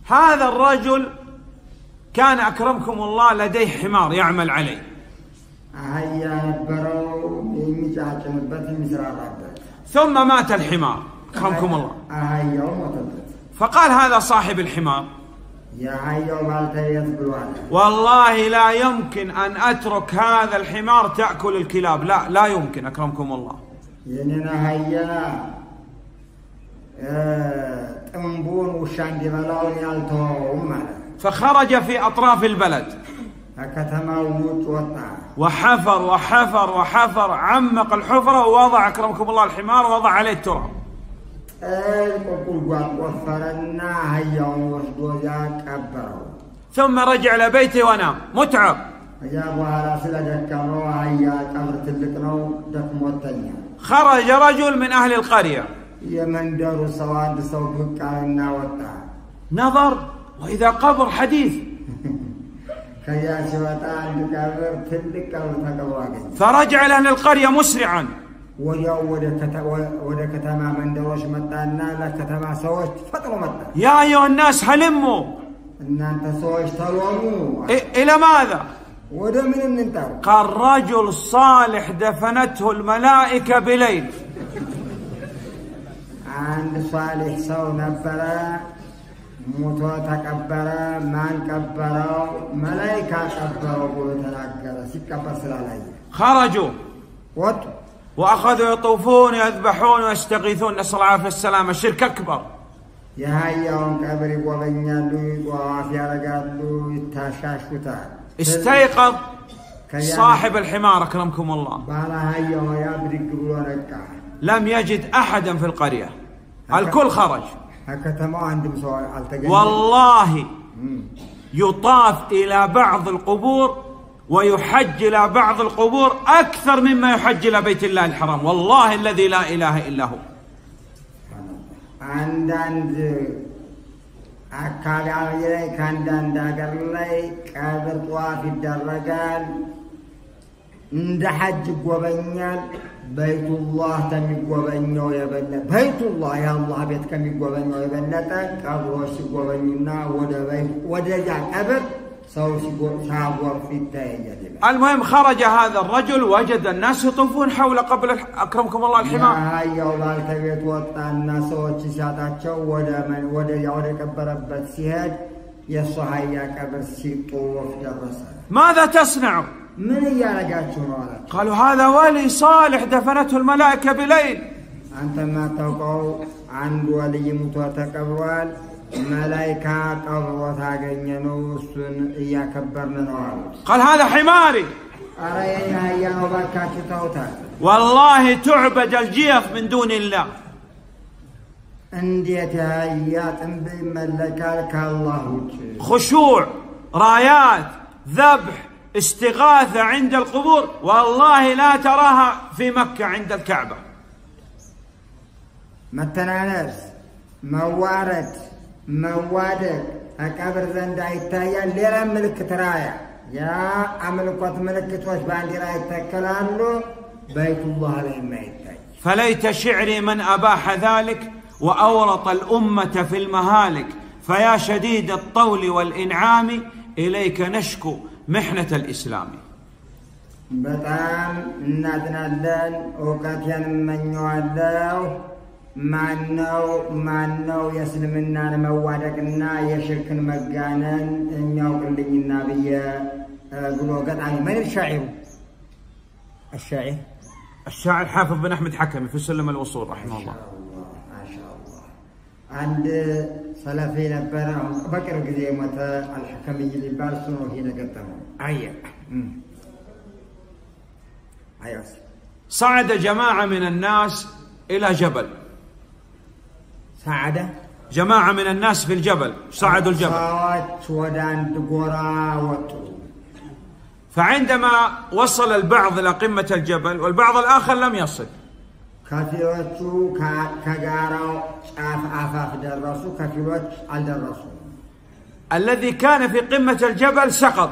هذا الرجل كان أكرمكم الله لديه حمار يعمل عليه، ثم مات الحمار أكرمكم الله، فقال هذا صاحب الحمار: والله لا يمكن أن أترك هذا الحمار تأكل الكلاب، لا يمكن أكرمكم الله. فخرج في أطراف البلد وحفر وحفر وحفر، عمق الحفرة ووضع أكرمكم الله الحمار ووضع عليه التراب، ثم رجع إلى بيته ونام متعب. خرج رجل من أهل القرية نظر وإذا قبر حديث، فرجع إلى أهل القرية مسرعا، يا أيها الناس هلموا، إلى ماذا؟ قال: رجل صالح دفنته الملائكة بليل. عند صالح سو نبرا موتو تكبرا من كبرا ملائكة كبروا قولوا تناكرا سيكبر سلالي. خرجوا وأخذوا يطوفون يذبحون ويستغيثون، نسأل الله العافية السلامة. الشرك أكبر. يا هيا كبري وبينالو وعافية رجالو يتشاشوتا. استيقظ صاحب الحمار أكرمكم الله، لم يجد أحدا في القرية، الكل خرج. والله يطاف إلى بعض القبور ويحج إلى بعض القبور أكثر مما يحج إلى بيت الله الحرام، والله الذي لا إله إلا هو. አካባቢ ላይ ከአንዳንድ ሀገር ላይ ቀብር ጧፍ ይደረጋል፣ እንደ ሐጅ ይጎበኛል። በይቱላህ ከሚጎበኘው የበለጠ በይቱላህ የአላህ ቤት ከሚጎበኘው የበለጠ ቀብሮች ሲጎበኙና ወደዚያ ቀብር ሰው ሲያጎርፍ ይታያል። المهم خرج هذا الرجل وجد الناس يطوفون حول قبر أكرمكم الله الحمار. هايو بالتبيت وطانا سوتش ساتاچو ወደ ቀበረበት ሲሄድ የሷሃያ ቀብር ሲጦፍ ደረሰ። ماذا تصنع؟ ምን ያረጋችሁ ነው አላቸው። قالوا هذا ولي صالح دفنته الملائكة بليل. አንተ ማታውቀው አንድ ወልይ ሙቶ ተቀብሯል፣ ملايكة قبضت عجنو سن إيا كبرنا نوعه. قال هذا حماري. أرينا يا وبكات توتا. والله تعبد الجيف من دون الله. أنديتها إيات بملكالك الله. خشوع، رايات، ذبح، استغاثة عند القبور، والله لا تراها في مكة عند الكعبة. متنانس، موارد. موادك أكبر زند عيتايا ليرا ملك ترايا يا أملكوت ملكتوش بانديرا يتكلالو بيت الله لما يتاي. فليت شعري من أباح ذلك وأورط الأمة في المهالك، فيا شديد الطول والإنعام إليك نشكو محنة الإسلام. بتام نادنا اللان وكاتيان من يوالله ማነው የእስልምናን መዋደቅና የሽርክን መጋነን የሚያውቅልኝና ብዬ ብሎ ገጣሚ من الشاعر الشاعر حافظ بن أحمد حكمي في سلم الوصول رحمه الله. ما شاء الله. عند سلفي نبره بكر ጊዜ ሞተ الحكمي اللي بالسنو هنا قدمه. أيوة. صعد جماعة من الناس إلى جبل. سعادة جماعة من الناس في الجبل، صعدوا الجبل. فعندما وصل البعض إلى قمة الجبل والبعض الآخر لم يصل، الذي كان في قمة الجبل سقط.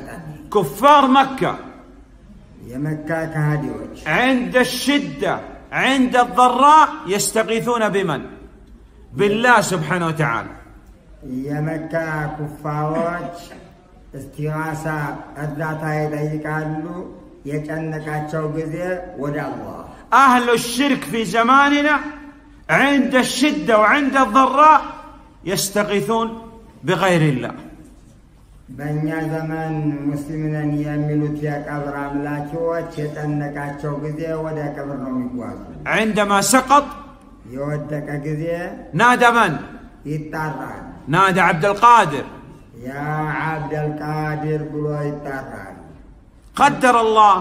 كفار مكة يا مكة كهديوش عند الشدة عند الضراء يستغيثون بمن؟ بالله سبحانه وتعالى. يا مكة كفاوات استغاثة الذاتة يديكالو يجنكاتشو جزء ودا الله. أهل الشرك في زماننا عند الشدة وعند الضراء يستغيثون بغير الله. بنيا زمان مسلمين يميلوا يا قبر أملاكوات يجنكاتشو جزء ودا قبر نوميقواز. عندما سقط يودك جزء نادى من؟ يتاران. نادى عبد القادر. يا عبد القادر بلو يتاران. قدر الله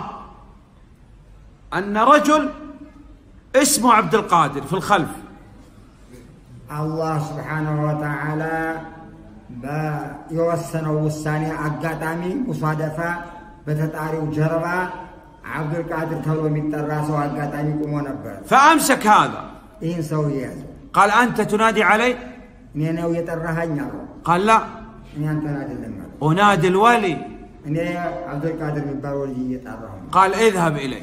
أن رجل اسمه عبد القادر في الخلف. الله سبحانه وتعالى يوسنوا وساني أقاتامي مصادفة بتتعري وجربة عبد القادر تلو متراس وأقاتامي كمو نبر. فأمسك هذا. إن سويا. قال أنت تنادي علي؟ نينو يترهن. قال لا. نين تنادي لما. أنادي الولي. ني عبد القادر من باولي يترهن. قال اذهب إليه.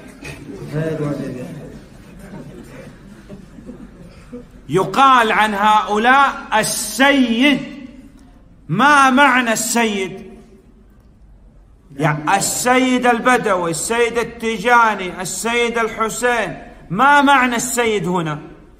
يقال عن هؤلاء السيد. ما معنى السيد؟ يعني السيد البدوي، السيد التيجاني، السيد الحسين، ما معنى السيد هنا؟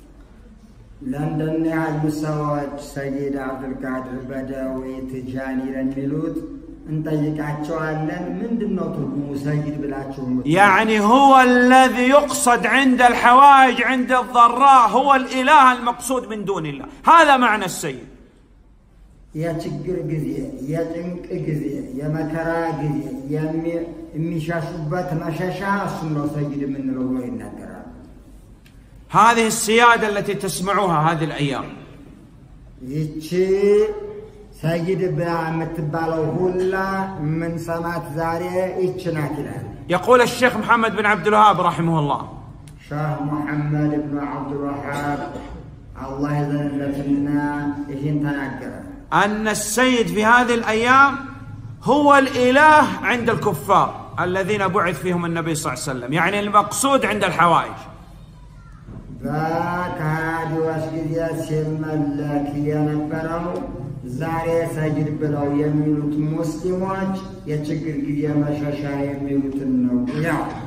لندن على المستوى سيد عبد القادر البدوي تيجاني للميلود انطيقاچوالن مندنو ترجمو سيد بلاچو. يعني هو الذي يقصد عند الحوائج عند الضراء، هو الإله المقصود من دون الله. هذا معنى السيد. يا ችግር ጊዜ يا ጭንቅ ጊዜ يا መከራ ጊዜ የሚሻሹበት መሸሻ እሱን ነው ሰይድ የምንለው ብሎ ይናገራል። هذه السيادة التي تسمعوها هذه الأيام. ይቺ ሰይድ ብላ የምትባለው ሁላ من ሰማት ዛሬ ይቺ ናት ይላል። يقول الشيخ محمد بن عبد الوهاب رحمه الله. شيخ محمد بن عبد الوهاب الله يذلتنا إيشين تناقر أن السيد في هذه الأيام هو الإله عند الكفار الذين بعث فيهم النبي صلى الله عليه وسلم، يعني المقصود عند الحوائج. ذاك هادي واسجد سيملك ينبرو زاري سجد بلو يميلوت مسلمات يتشكر قد يمشاشا يميلوت النو.